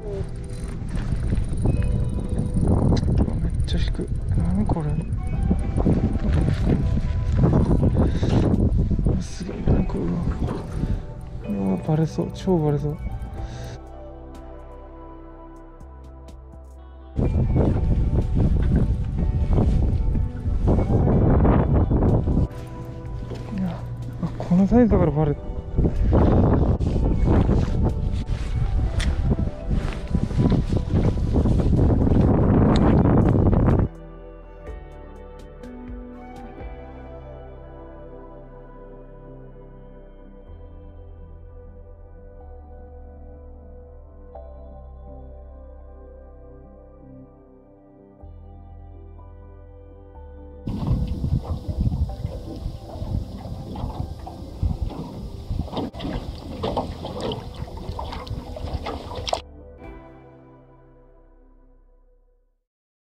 めっちゃ低い。何これ。すげえ。何これ。うわバレそう。超バレそう。このサイズだからバレ。